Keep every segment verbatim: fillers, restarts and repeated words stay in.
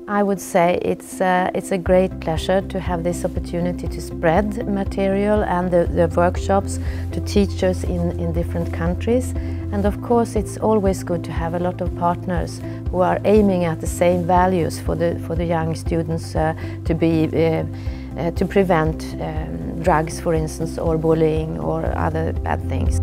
I would say it's, uh, it's a great pleasure to have this opportunity to spread material and the, the workshops to teachers in, in different countries. And of course it's always good to have a lot of partners who are aiming at the same values for the, for the young students uh, to, be, uh, uh, to prevent um, drugs, for instance, or bullying or other bad things.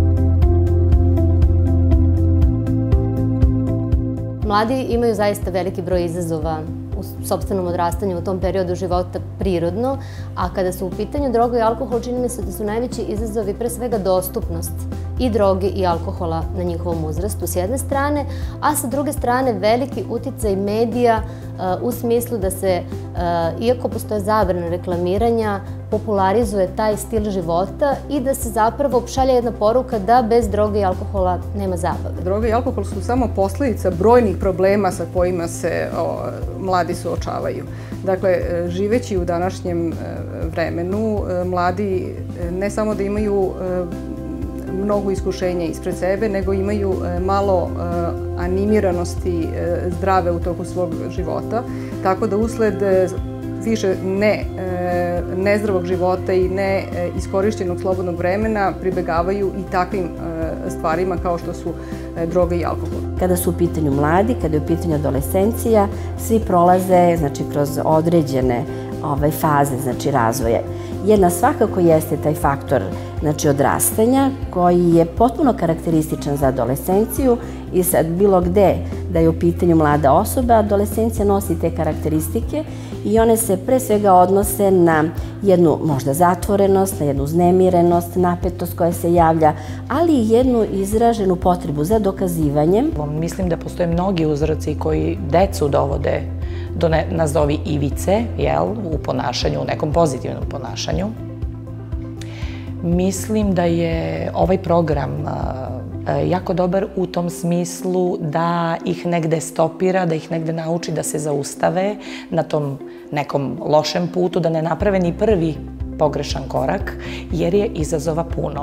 Mladi imaju zaista veliki broj izazova u sopstvenom odrastanju u tom periodu života prirodno, a kada su u pitanju droga i alkohol, čini mi se da su najveći izazovi pre svega dostupnost i droge i alkohola na njihovom uzrastu s jedne strane, a sa druge strane veliki uticaj medija u smislu da se, iako postoje zabrane reklamiranja, popularizuje taj stil života i da se zapravo šalje jedna poruka da bez droge i alkohola nema zabave. Droga i alkohol su samo posljedica brojnih problema sa kojima se mladi suočavaju. Dakle, živeći u današnjem vremenu, mladi ne samo da imaju mnogo iskušenja ispred sebe, nego imaju malo animiranosti zdrave u toku svog života. Tako da usled više ne, nezdravog života i ne iskorišćenog slobodnog vremena pribegavaju i takvim stvarima kao što su droga i alkohol. Kada su u pitanju mladi, kada je u pitanju adolescencija, svi prolaze znači, kroz određene ovaj, faze znači, razvoja. Jedna svakako jeste taj faktor znači, odrastanja koji je potpuno karakterističan za adolescenciju i sad bilo gde da je u pitanju mlada osoba, adolescencija nosi te karakteristike i one se pre svega odnose na jednu možda zatvorenost, na jednu uznemirenost, napetost koja se javlja, ali i jednu izraženu potrebu za dokazivanjem. Mislim da postoje mnogi uzroci koji decu dovode do nazovi ivice, jel, u ponašanju, u nekom pozitivnom ponašanju. Mislim da je ovaj program jako dobar u tom smislu da ih negde stopira, da ih negde nauči da se zaustave na tom nekom lošem putu, da ne naprave ni prvi pogrešan korak, jer je izazova puno.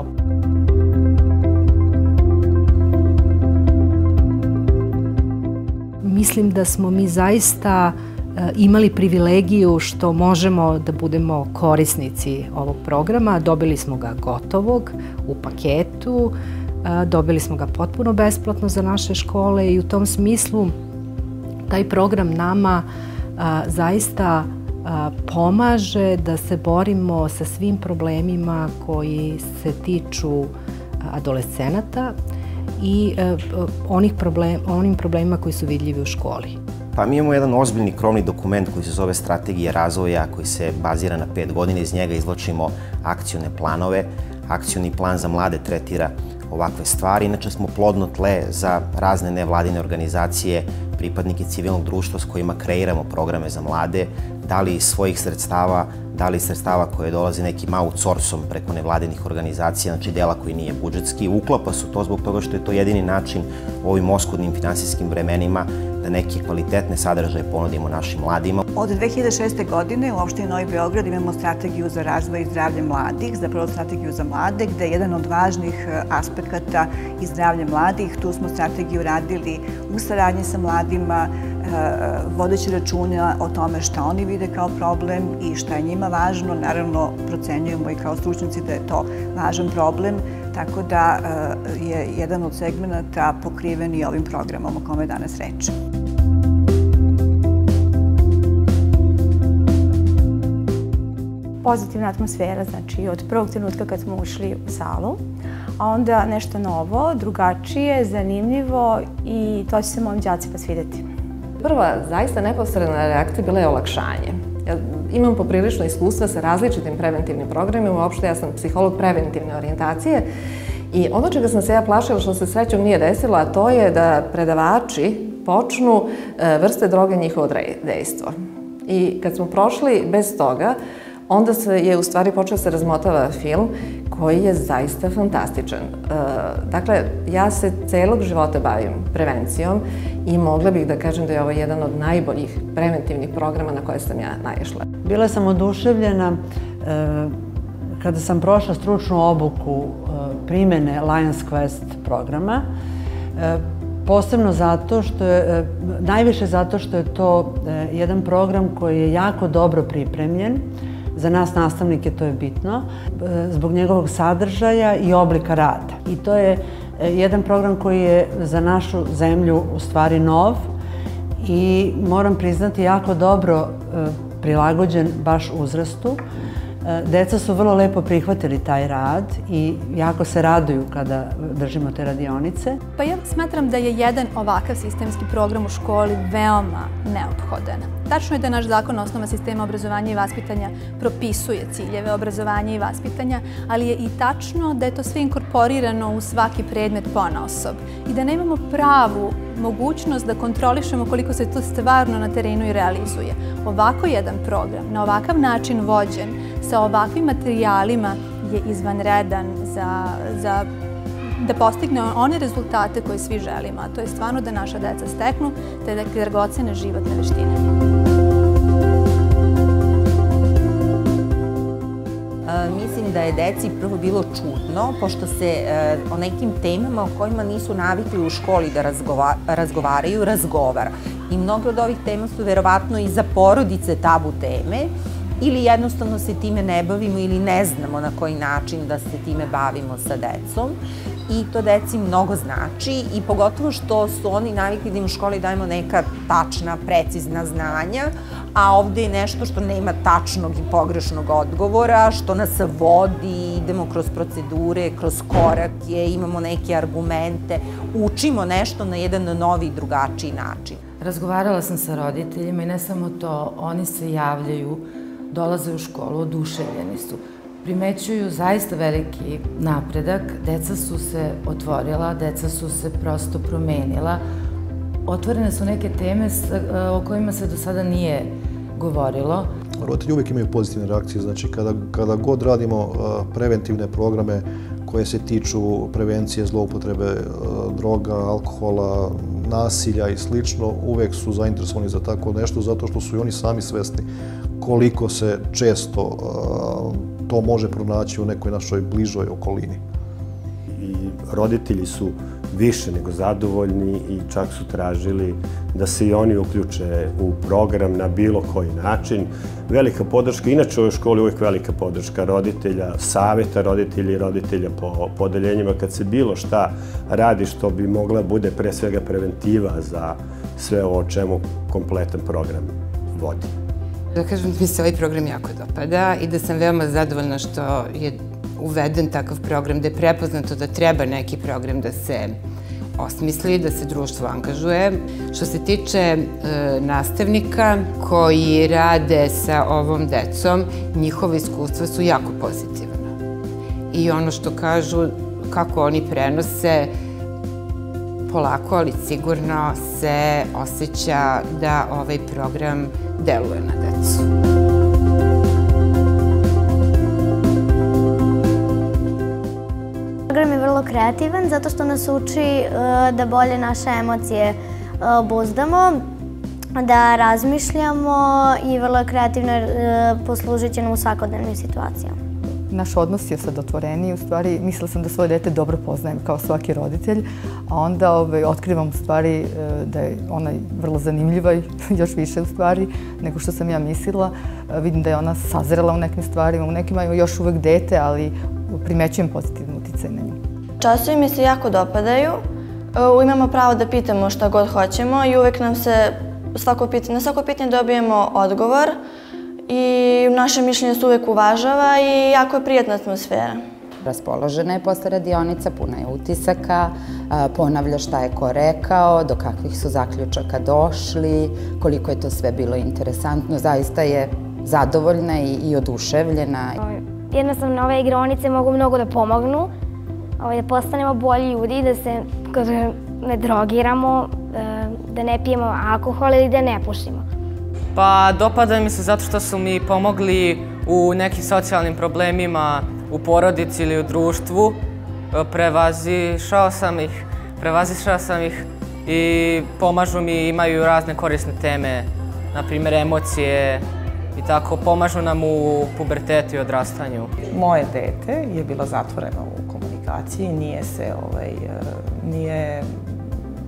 Mislim da smo mi zaista imali privilegiju što možemo da budemo korisnici ovog programa. Dobili smo ga gotovog, u paketu, dobili smo ga potpuno besplatno za naše škole i u tom smislu taj program nama zaista pomaže da se borimo sa svim problemima koji se tiču adolescenata i onim problemima koji su vidljivi u školi. Pa mi imamo jedan ozbiljni krovni dokument koji se zove Strategija razvoja, koji se bazira na pet godina. Iz njega izvlačimo akcione planove. Akcioni plan za mlade tretira ovakve stvari. Inače smo plodno tle za razne nevladine organizacije, pripadnike civilnog društva s kojima kreiramo programe za mlade, da li iz svojih sredstava, da li iz sredstava koje dolaze nekim outsourcom preko nevladinih organizacija, znači dela koji nije budžetski. Uklapa su to zbog toga što je to jedini način u ovim oskudnim finansijskim vremenima da neke kvalitetne sadržaje ponudimo našim mladima. Od dve hiljade šeste. godine u opštini Novi Beograd imamo strategiju za razvoj i zdravlje mladih, zapravo strategiju za mlade, gde je jedan od važnih aspekata i zdravlje mladih. Tu smo strategiju radili u saradnji sa mladima, vodeći računa o tome šta oni vide kao problem i šta je njima važno. Naravno, procenjujemo i kao stručnjaci da je to važan problem, tako da je jedan od segmenata pokriven i ovim programom o kome je danas reč. Pozitivna atmosfera, znači od prvog trenutka kad smo ušli u salu, a onda nešto novo, drugačije, zanimljivo i to će se mojim đacima svidjeti. Prva zaista neposredna reakcija bila je olakšanje. Ja imam poprilično iskustva sa različitim preventivnim programima, uopšte ja sam psiholog preventivne orijentacije i ono čega sam se ja plašila što se srećom nije desilo, a to je da predavači počnu vrste droge njihovo dejstvo. I kad smo prošli bez toga, onda se je u stvari počeo se razmotava film koji je zaista fantastičan. Dakle, ja se celog života bavim prevencijom i mogla bih da kažem da je ovo jedan od najboljih preventivnih programa na koje sam ja naišla. Bila sam oduševljena kada sam prošla stručnu obuku primene Lions Quest programa. Posebno zato što je, najviše zato što je to jedan program koji je jako dobro pripremljen. Za nas nastavnike to je bitno, zbog njegovog sadržaja i oblika rada. I to je jedan program koji je za našu zemlju u stvari nov i moram priznati jako dobro prilagođen baš uzrastu. Deca su vrlo lepo prihvatili taj rad i jako se raduju kada držimo te radionice. Pa ja smatram da je jedan ovakav sistemski program u školi veoma neophodan. Tačno je da naš zakon o osnovama sistema obrazovanja i vaspitanja propisuje ciljeve obrazovanja i vaspitanja, ali je i tačno da je to sve inkorporirano u svaki predmet ponaosob i da nemamo pravu mogućnost da kontrolišemo koliko se to stvarno na terenu i realizuje. Ovako jedan program, na ovakav način vođen, sa ovakvim materijalima je izvanredan za, za da postigne one rezultate koje svi želimo, a to je stvarno da naša deca steknu te dragocene životne veštine. Mislim da je deci prvo bilo čudno, pošto se o nekim temama o kojima nisu navikli u školi da razgovaraju, razgovara. I mnoge od ovih tema su verovatno i za porodice tabu teme, ili jednostavno se time ne bavimo ili ne znamo na koji način da se time bavimo sa decom. I to deci mnogo znači i pogotovo što su oni navikli da im u školi dajemo neka tačna, precizna znanja, a ovde je nešto što nema tačnog i pogrešnog odgovora, što nas vodi, idemo kroz procedure, kroz korake, imamo neke argumente, učimo nešto na jedan novi i drugačiji način. Razgovarala sam sa roditeljima i ne samo to, oni se javljaju, dolaze u školu, oduševljeni su. Primećuju zaista veliki napredak, deca su se otvorila, deca su se prosto promenila. Otvorene su neke teme o kojima se do sada nije govorilo. Roditelji uvijek imaju pozitivne reakcije, znači kada, kada god radimo preventivne programe koje se tiču prevencije zloupotrebe droga, alkohola, nasilja i slično, uvijek su zainteresovani za tako nešto zato što su i oni sami svesni koliko se često to može pronaći u nekoj našoj bližoj okolini. I roditelji su više nego zadovoljni i čak su tražili da se i oni uključe u program na bilo koji način. Velika podrška, inače u ovoj školi uvijek velika podrška roditelja, savjeta roditelja i roditelja po podeljenjima kad se bilo šta radi što bi mogla bude pre svega preventiva za sve ovo o čemu kompletan program vodi. Da kažem da mi se ovaj program jako dopada i da sam veoma zadovoljna što je uveden takav program, da je prepoznato da treba neki program da se osmisli, da se društvo angažuje. Što se tiče nastavnika koji rade sa ovom decom, njihova iskustva su jako pozitivna. I ono što kažu, kako oni prenose, polako, ali sigurno se osjeća da ovaj program deluje na decu. Program je vrlo kreativan zato što nas uči da bolje naše emocije obuzdamo, da razmišljamo i vrlo je kreativno poslužit će nam u svakodnevnim situacijama. Naš odnos je sad otvoreniji, u stvari mislila sam da svoje dete dobro poznajem kao svaki roditelj, a onda otkrivam u stvari da je ona vrlo zanimljiva i još više u stvari nego što sam ja mislila. Vidim da je ona sazrela u nekim stvarima, u nekima je još uvek dete, ali primećujem pozitivnu uticaj na nju. Časovi mi se jako dopadaju, imamo pravo da pitamo šta god hoćemo i uvek nam se na svako pitanje dobijemo odgovor. I naše mišljenje se uvek uvažava i jako je prijatna atmosfera. Raspoložena je posle radionica, puna je utisaka, ponavlja šta je ko rekao, do kakvih su zaključaka došli, koliko je to sve bilo interesantno. Zaista je zadovoljna i oduševljena. Jednostavno, ove igraonice mogu mnogo da pomognu, da postanemo bolji ljudi, da se ne drogiramo, da ne pijemo alkohol ili da ne pušimo. Pa dopada mi se zato što su mi pomogli u nekim socijalnim problemima u porodici ili u društvu. Prevazišao sam ih, prevazišao sam ih i pomažu mi, imaju razne korisne teme, na primjer emocije i tako, pomažu nam u pubertetu i odrastanju. Moje dete je bilo zatvoreno u komunikaciji, nije se, ovaj, nije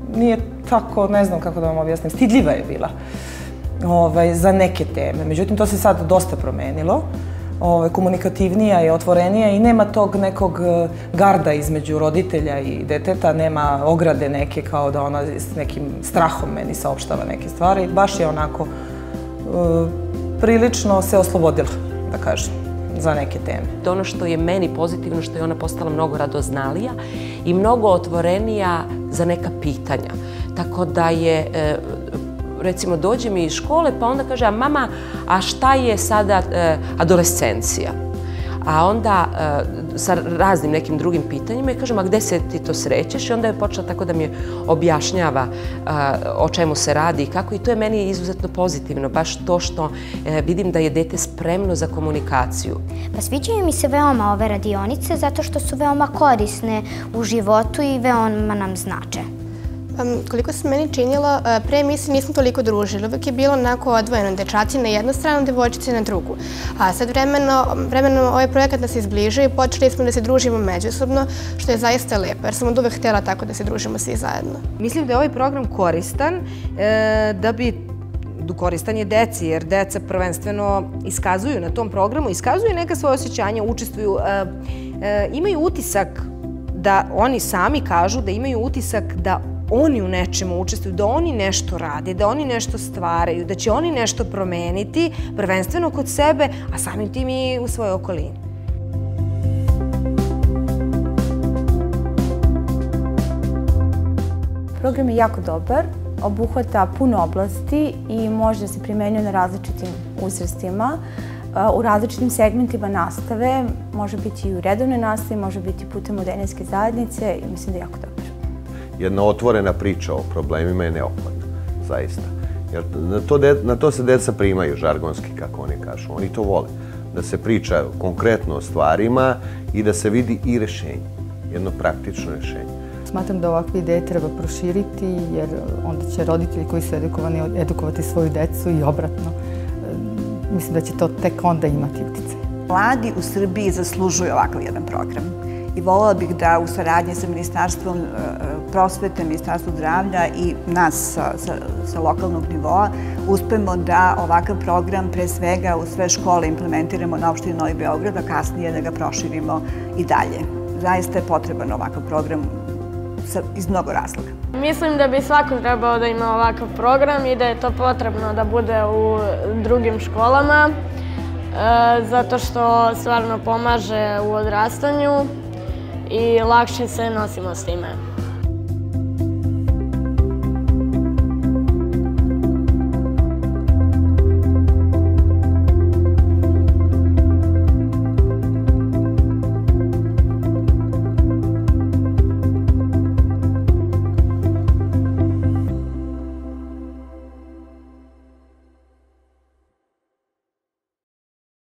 nije tako, ne znam kako da vam objasnim, stidljiva je bila za neke teme. Međutim, to se sad dosta promenilo. Komunikativnija je, otvorenija i nema tog nekog garda između roditelja i deteta, nema ograde neke kao da ona s nekim strahom meni saopštava neke stvari. Baš je onako prilično se oslobodila, da kažem, za neke teme. Ono što je meni pozitivno, što je ona postala mnogo radoznalija i mnogo otvorenija za neka pitanja. Tako da je, recimo, dođe mi iz škole pa onda kaže, a mama, a šta je sada adolescencija? A onda sa raznim nekim drugim pitanjima i kažem, a gde se ti to srećeš? I onda je počela tako da mi objašnjava o čemu se radi i kako. I to je meni izuzetno pozitivno, baš to što vidim da je dete spremno za komunikaciju. Pa sviđaju mi se veoma ove radionice zato što su veoma korisne u životu i veoma nam znače. Koliko se meni činilo, pre mi se nismo toliko družili. Uvijek je bilo onako odvojeno, dečaci na jednu stranu, devojčice na drugu. A sad vremenom ovaj projekat nas izbližio i počeli smo da se družimo međusobno, što je zaista lepo, jer sam od uvek htjela tako da se družimo svi zajedno. Mislim da je ovaj program koristan da bi koristan je deci, jer deca prvenstveno iskazuju na tom programu, iskazuju neka svoje osjećanja, učestvuju, imaju utisak da oni sami kažu da imaju utisak da oni u nečemu učestvuju, da oni nešto rade, da oni nešto stvaraju, da će oni nešto promeniti, prvenstveno kod sebe, a samim tim i u svojoj okolini. Program je jako dobar, obuhvata puno oblasti i može da se primenjuje na različitim uzrastima, u različitim segmentima nastave, može biti i u redovnoj nastavi, može biti putem udenjske zajednice i mislim da je jako dobar. Jedna otvorena priča o problemima je neophodna, zaista. Jer na to se deca primaju, žargonski, kako oni kažu. Oni to vole. Da se priča konkretno o stvarima i da se vidi i rešenje. Jedno praktično rešenje. Smatram da ovakve ideje treba proširiti, jer onda će roditelji koji su edukovani edukovati svoju decu i obratno. Mislim da će to tek onda imati utjecaj. Mladi u Srbiji zaslužuju ovakav jedan program. I voljela bih da u saradnji sa Ministarstvom prosvete, Ministarstvom zdravlja i nas sa lokalnog nivoa uspemo da ovakav program pre svega u sve škole implementiramo na opštini Novi Beograd, a kasnije da ga proširimo i dalje. Zaista je potreban ovakav program iz mnogo razloga. Mislim da bi svako trebao da ima ovakav program i da je to potrebno da bude u drugim školama, zato što stvarno pomaže u odrastanju i lakše se nosimo s time.